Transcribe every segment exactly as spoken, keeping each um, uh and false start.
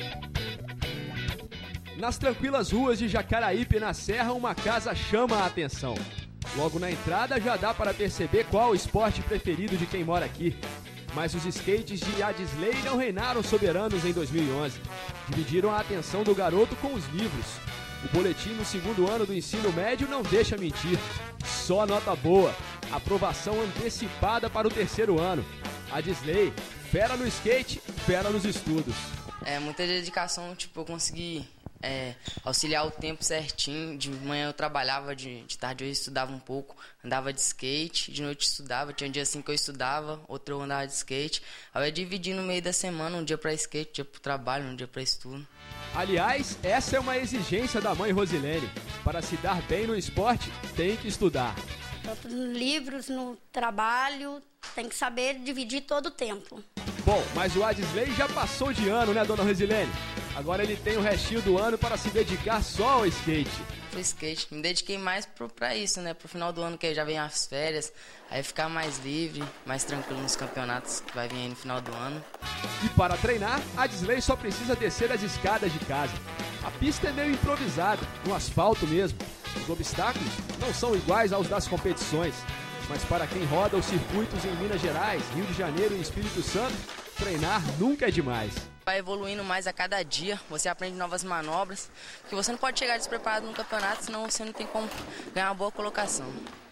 Nas tranquilas ruas de Jacaraípe, na Serra, uma casa chama a atenção. Logo na entrada já dá para perceber qual o esporte preferido de quem mora aqui. Mas os skates de Adisley não reinaram soberanos em dois mil e onze. Dividiram a atenção do garoto com os livros. O boletim no segundo ano do ensino médio não deixa mentir. Só nota boa. Aprovação antecipada para o terceiro ano. Adisley, fera no skate, fera nos estudos. É muita dedicação, tipo, eu consegui é, auxiliar o tempo certinho. De manhã eu trabalhava, de, de tarde eu estudava um pouco, andava de skate, de noite eu estudava, tinha um dia assim que eu estudava, outro eu andava de skate. Aí eu ia dividir no meio da semana, um dia pra skate, um dia pro trabalho, um dia pra estudo. Aliás, essa é uma exigência da mãe Rosilene. Para se dar bem no esporte, tem que estudar. Tanto nos livros, no trabalho, tem que saber dividir todo o tempo. Bom, mas o Adisley já passou de ano, né, dona Rosilene? Agora ele tem o restinho do ano para se dedicar só ao skate. Pro skate, me dediquei mais pro, pra isso, né? Pro final do ano, que já vem as férias, aí ficar mais livre, mais tranquilo nos campeonatos que vai vir aí no final do ano. E para treinar, Adisley só precisa descer as escadas de casa. A pista é meio improvisada, no asfalto mesmo. Os obstáculos não são iguais aos das competições. Mas para quem roda os circuitos em Minas Gerais, Rio de Janeiro e Espírito Santo, treinar nunca é demais. Vai evoluindo mais a cada dia, você aprende novas manobras, que você não pode chegar despreparado no campeonato, senão você não tem como ganhar uma boa colocação.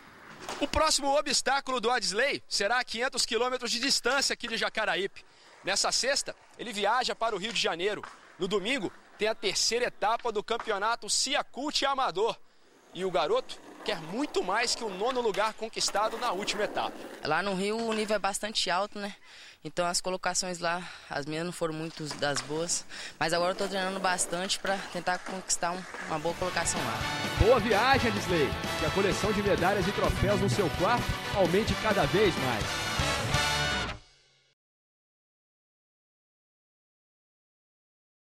O próximo obstáculo do Adisley será a quinhentos quilômetros de distância aqui de Jacaraípe. Nessa sexta, ele viaja para o Rio de Janeiro. No domingo, tem a terceira etapa do campeonato Ciacult Amador. E o garoto quer muito mais que o nono lugar conquistado na última etapa. Lá no Rio o nível é bastante alto, né? Então as colocações lá, as minhas não foram muito das boas. Mas agora eu tô treinando bastante para tentar conquistar um, uma boa colocação lá. Boa viagem, Adisley. Que a coleção de medalhas e troféus no seu quarto aumente cada vez mais.